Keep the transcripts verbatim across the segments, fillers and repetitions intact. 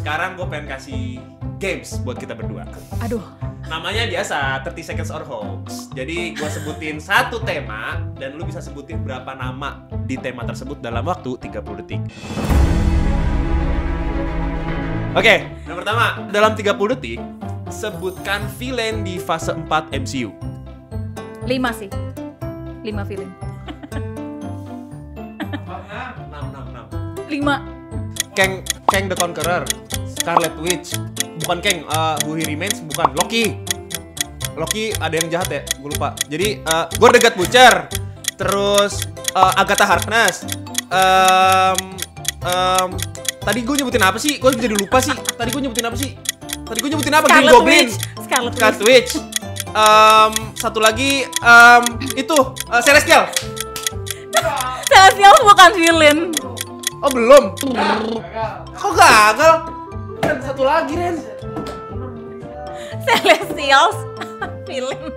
sekarang gue pengen kasih games buat kita berdua. Aduh. Namanya biasa thirty seconds or hoax. Jadi gue sebutin satu tema dan lu bisa sebutin berapa nama di tema tersebut dalam waktu tiga puluh detik. Oke, yang pertama, dalam tiga puluh detik sebutkan villain di fase empat M C U. Lima sih. Lima villain. enam, enam, enam. Lima. Kang, Kang the Conqueror, Scarlet Witch, bukan Kang, uh, Who He Remains, bukan Loki. Loki ada yang jahat ya, gue lupa. Jadi, uh, Gorr the God Butcher, terus uh, Agatha Harkness. Um, um, tadi gue nyebutin apa sih? Gue jadi lupa sih. Tadi gue nyebutin apa sih? Tadi gue nyebutin apa? Green Goblin, Scarlet Witch. Scarlet Witch. Um, satu lagi, um, itu uh, Celestial. Celestial bukan villain. Oh belum. Kok gagal? Kan satu lagi Ren. Celestials villain.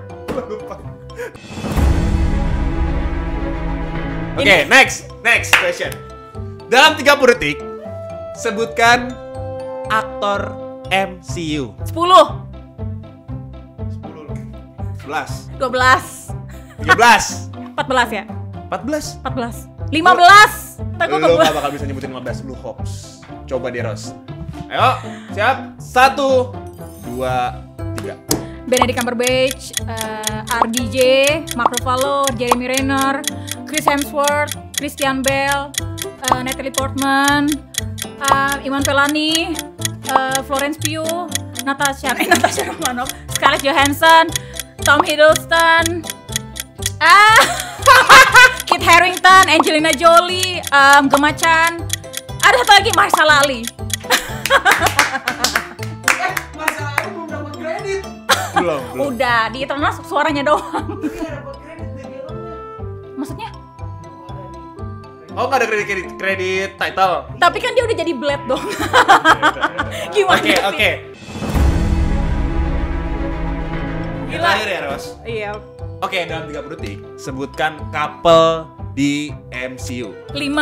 Oke, okay, next, next question. Dalam tiga puluh detik, sebutkan aktor M C U. Sepuluh. Sepuluh. Sebelas. Dua belas. Tiga belas. Empat belas ya. Empat belas. Empat belas. Lima belas. Lu gak bakal bisa nyebutin lima belas, lu hoax. Coba deh, Ros. Ayo, siap. Satu, dua, tiga. Benedict Cumberbatch, uh, R D J, Mark Ruffalo, Jeremy Renner, Chris Hemsworth, Christian Bale, uh, Natalie Portman, uh, Iman Vellani, uh, Florence Pugh, Natasha, eh, Natasha Romanoff, Scarlett Johansson, Tom Hiddleston, ah, Kit Harington, Angelina Jolie, um, Gemma Chan, ada satu lagi Mahershala Ali. Eh, Mahershala Ali belum dapat kredit. Belum, belum. Udah, di Eternals suaranya doang. Maksudnya? Oh, nggak ada kredit, kredit kredit title. Tapi kan dia udah jadi Blade dong. Gimana Oke, sih? oke. Yang Gila. terakhir ya, Ros. Iya. Oke, dalam tiga puluh detik sebutkan couple di M C U. Lima.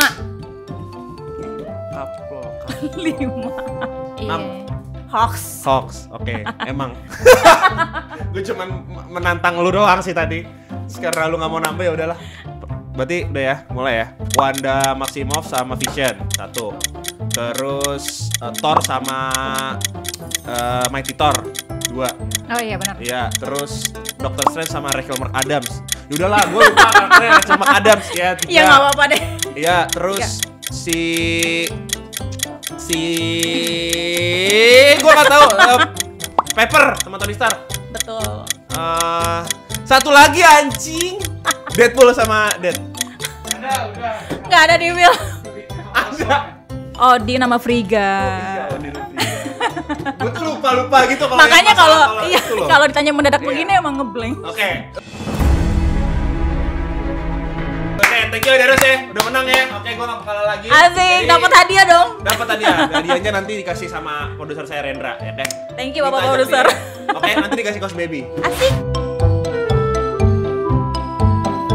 Couple. Lima. Enam. Iya. Hoax. Hoax. Oke, emang. Gue cuman menantang lu doang sih tadi. Karena lu nggak mau nambah ya udahlah. Berarti udah ya, mulai ya. Wanda Maximoff sama Vision satu. Terus uh, Thor sama uh, Mighty Thor dua. Oh iya benar. Iya, terus Doctor Strange sama Rachel McAdams. Ya udahlah, gue lupa karakternya Rachel McAdams ya. Tiga. Iya nggak apa-apa deh. Iya, terus Ya. si si gue nggak tahu uh, Pepper teman Tony Stark. Betul. Uh, satu lagi anjing. Deadpool sama Dead. Ada, udah. Nggak ada di Will. Ada. Oh di nama Frigga. Oh, di gue tuh lupa-lupa gitu kalau Makanya yang masalah kalau iya itu loh. kalau ditanya mendadak Iya. begini emang ngeblank. Oke. Oke, thank you Darus ya. Udah menang ya. Oke, gue gak kalah lagi. Asik, Jadi, dapat hadiah dong. Dapat hadiah. Hadiahnya nanti dikasih sama produser saya Rendra ya, Deh. Thank you Kita Bapak ajak produser. dia. Oke, nanti dikasih kaos baby. Asik.